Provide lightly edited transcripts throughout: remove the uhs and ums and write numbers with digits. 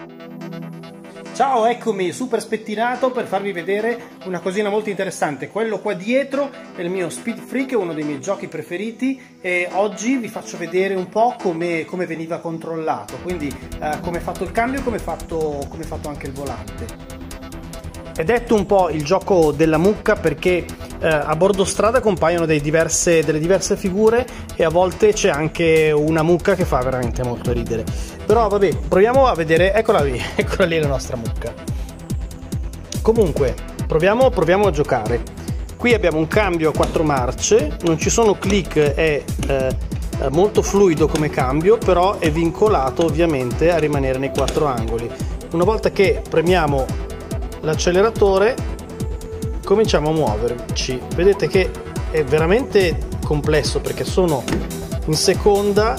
Ciao, eccomi super spettinato per farvi vedere una cosina molto interessante. Quello qua dietro è il mio Speed Freak, uno dei miei giochi preferiti, e oggi vi faccio vedere un po' come veniva controllato, quindi come è fatto il cambio e come è fatto anche il volante. È detto un po' il gioco della mucca perché a bordo strada compaiono delle diverse figure e a volte c'è anche una mucca che fa veramente molto ridere. Però vabbè, proviamo a vedere, eccola lì la nostra mucca. Comunque, proviamo a giocare. Qui abbiamo un cambio a 4 marce, non ci sono click, è molto fluido come cambio, però è vincolato ovviamente a rimanere nei 4 angoli. Una volta che premiamo l'acceleratore cominciamo a muoverci. Vedete che è veramente complesso perché sono in seconda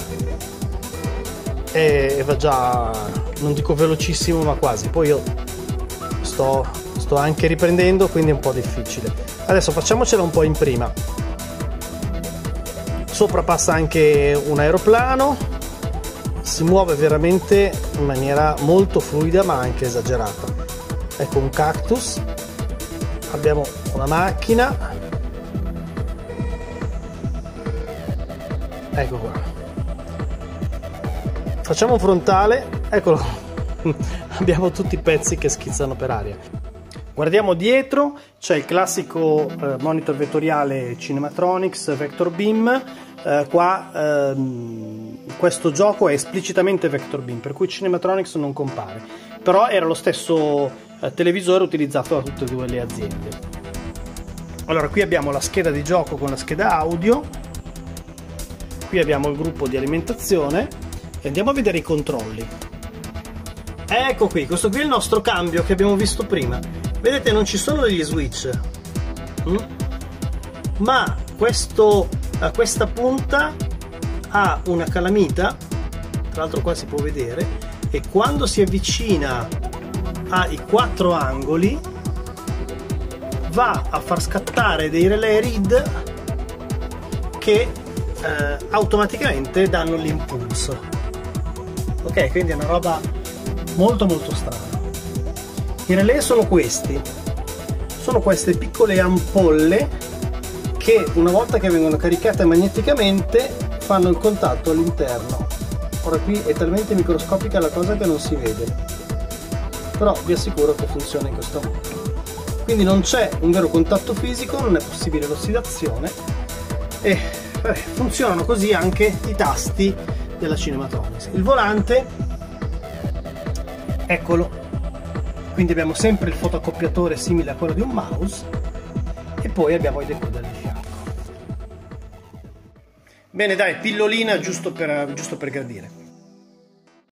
e va già, non dico velocissimo ma quasi. Poi io sto anche riprendendo, quindi è un po' difficile. Adesso facciamocela un po' in prima. Sopra passa anche un aeroplano, si muove veramente in maniera molto fluida ma anche esagerata. Ecco un cactus, abbiamo una macchina, ecco qua, facciamo un frontale, eccolo, abbiamo tutti i pezzi che schizzano per aria. Guardiamo dietro, c'è il classico monitor vettoriale Cinematronics Vector Beam. Questo gioco è esplicitamente Vector Beam, per cui Cinematronics non compare, però era lo stesso televisore utilizzato da tutte e due le aziende. Allora, qui abbiamo la scheda di gioco con la scheda audio, qui abbiamo il gruppo di alimentazione e andiamo a vedere i controlli. Ecco qui, questo qui è il nostro cambio che abbiamo visto prima. Vedete, non ci sono degli switch, ma questa punta ha una calamita, tra l'altro qua si può vedere, e quando si avvicina ai 4 angoli va a far scattare dei relay read che automaticamente danno l'impulso. Ok, quindi è una roba molto strana. I relay sono queste piccole ampolle che una volta che vengono caricate magneticamente fanno il contatto all'interno. Ora qui è talmente microscopica la cosa che non si vede, però vi assicuro che funziona in questo modo. Quindi non c'è un vero contatto fisico, non è possibile l'ossidazione e funzionano così anche i tasti della Cinematronics. Il volante, eccolo, quindi abbiamo sempre il fotoaccoppiatore simile a quello di un mouse e poi abbiamo i decoder di fianco. Bene, dai, pillolina giusto per gradire.